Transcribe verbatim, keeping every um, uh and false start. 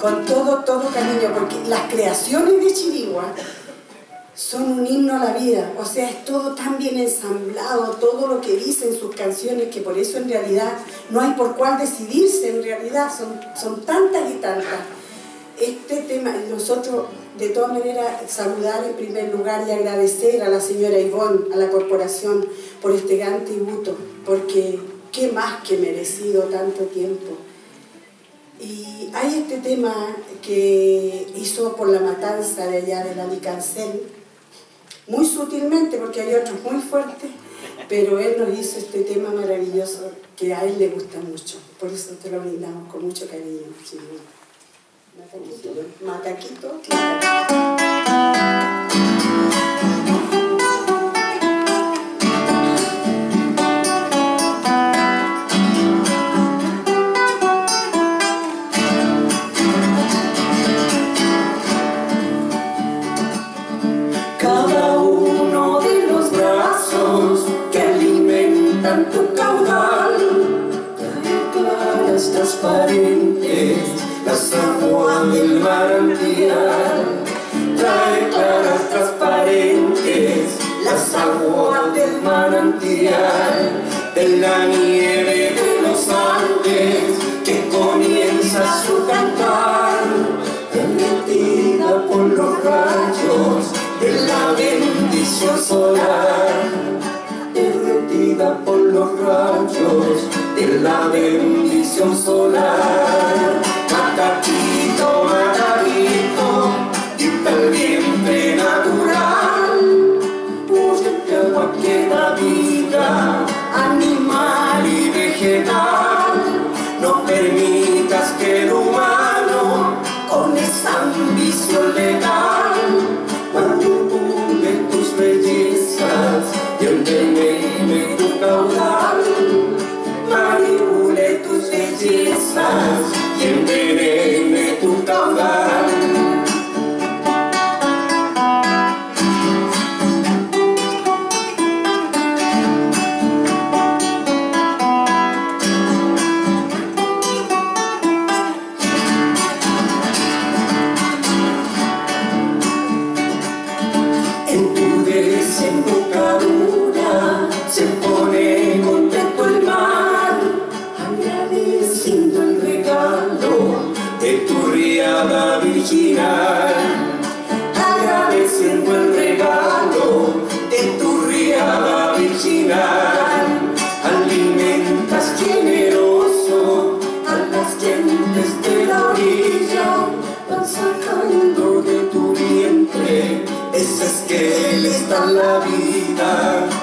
con todo, todo cariño, porque las creaciones de Chirigua son un himno a la vida, o sea, es todo tan bien ensamblado, todo lo que dicen sus canciones, que por eso en realidad no hay por cuál decidirse, en realidad son, son tantas y tantas. Este tema, nosotros de todas maneras saludar en primer lugar y agradecer a la señora Ivonne, a la corporación, por este gran tributo, porque qué más que merecido tanto tiempo. Y hay este tema que hizo por la matanza de allá del Alicancel, muy sutilmente, porque hay otros muy fuertes, pero él nos hizo este tema maravilloso que a él le gusta mucho, por eso te lo brindamos con mucho cariño. Sí. Mataquito, mataquito, mataquito. Cada uno de los brazos que alimentan tu caudal trae claras transparentes las aguas del manantial, trae claras transparentes las aguas del manantial, de la nieve de los Andes que comienza su cantar, derretida por los rayos de la bendición solar, derretida por los rayos de la bendición solar. Mataquito, mataquito, dicta el vientre natural, pues de tu agua queda vida, animal y vegetal. No permitas que el humano, con esa ambición legal, manipule tus bellezas y envenene tu caudal, manipule tus bellezas y envenene tu caudal. En tu desembocadura se pone contento el mar, agradeciendo el regalo de tu riada virginal, agradeciendo el regalo de tu riada virginal. Alimentas generoso a las gentes de la orilla, van sacando de tu vientre esas que les dan la vida,